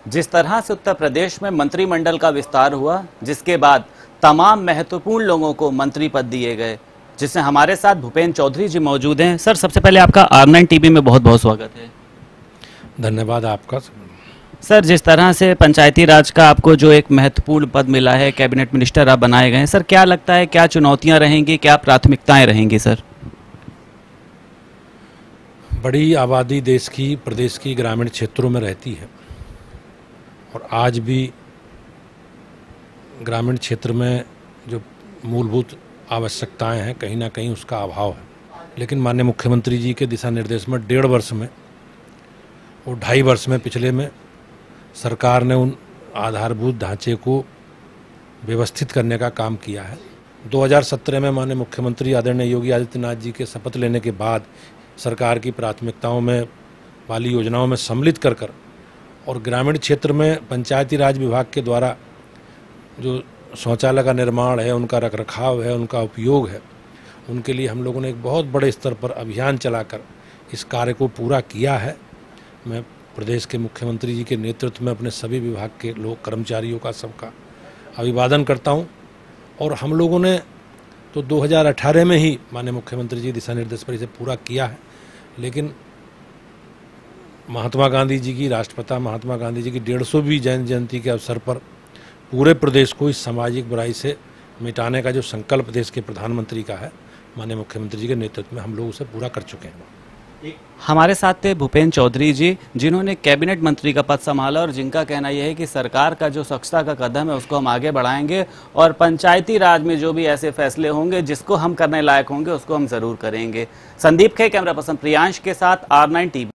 जिस तरह से उत्तर प्रदेश में मंत्रिमंडल का विस्तार हुआ, जिसके बाद तमाम महत्वपूर्ण लोगों को मंत्री पद दिए गए, जिसमें हमारे साथ भूपेंद्र चौधरी जी मौजूद हैं। सर, सबसे पहले आपका R9 टीवी में बहुत बहुत स्वागत है। धन्यवाद आपका। सर, जिस तरह से पंचायती राज का आपको जो एक महत्वपूर्ण पद मिला है, कैबिनेट मिनिस्टर आप बनाए गए हैं, सर क्या लगता है, क्या चुनौतियां रहेंगी, क्या प्राथमिकताएं रहेंगी? सर, बड़ी आबादी देश की, प्रदेश की ग्रामीण क्षेत्रों में रहती है और आज भी ग्रामीण क्षेत्र में जो मूलभूत आवश्यकताएं हैं कहीं ना कहीं उसका अभाव है। लेकिन माननीय मुख्यमंत्री जी के दिशा निर्देश में 1.5 वर्ष में और 2.5 वर्ष में पिछले में सरकार ने उन आधारभूत ढांचे को व्यवस्थित करने का काम किया है। 2017 में माननीय मुख्यमंत्री आदरणीय योगी आदित्यनाथ जी के शपथ लेने के बाद सरकार की प्राथमिकताओं में वाली योजनाओं में सम्मिलित कर और ग्रामीण क्षेत्र में पंचायती राज विभाग के द्वारा जो शौचालय का निर्माण है, उनका रखरखाव है, उनका उपयोग है, उनके लिए हम लोगों ने एक बहुत बड़े स्तर पर अभियान चलाकर इस कार्य को पूरा किया है। मैं प्रदेश के मुख्यमंत्री जी के नेतृत्व में अपने सभी विभाग के लोग, कर्मचारियों का, सबका अभिवादन करता हूं। और हम लोगों ने तो 2018 में ही माननीय मुख्यमंत्री जी दिशा निर्देश पर इसे पूरा किया है, लेकिन महात्मा गांधी जी की, राष्ट्रपिता महात्मा गांधी जी की 150वीं जयंती के अवसर पर पूरे प्रदेश को इस सामाजिक बुराई से मिटाने का जो संकल्प देश के प्रधानमंत्री का है, माननीय मुख्यमंत्री जी के नेतृत्व में हम लोग उसे पूरा कर चुके हैं। हमारे साथ थे भूपेंद्र चौधरी जी, जिन्होंने कैबिनेट मंत्री का पद संभाला और जिनका कहना यह है कि सरकार का जो स्वच्छता का कदम है उसको हम आगे बढ़ाएंगे और पंचायती राज में जो भी ऐसे फैसले होंगे जिसको हम करने लायक होंगे उसको हम जरूर करेंगे। संदीप खे, कैमरा पर्सन प्रियांश के साथ R9 टीवी।